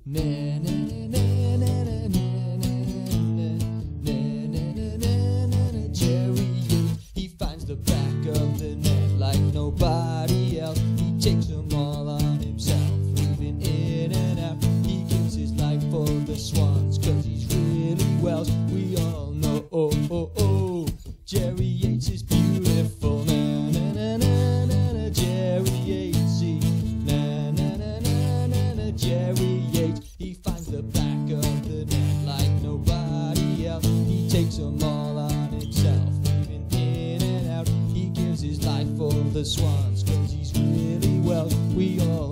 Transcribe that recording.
Na-na-Jerry-Yates, he finds the back of the net like nobody else. He takes them all on himself, weaving in and out. He gives his life for the swans, cause he's really Welsh. We all know, Jerry-Yates is beautiful. Na-na-na-na-na-Jerry-Yatesy, na-na-na-na-na-Jerry-Yates, he finds the back of the net like nobody else. He takes them all on himself, weaving in and out. He gives his life for the swans, cause he's really Welsh. We all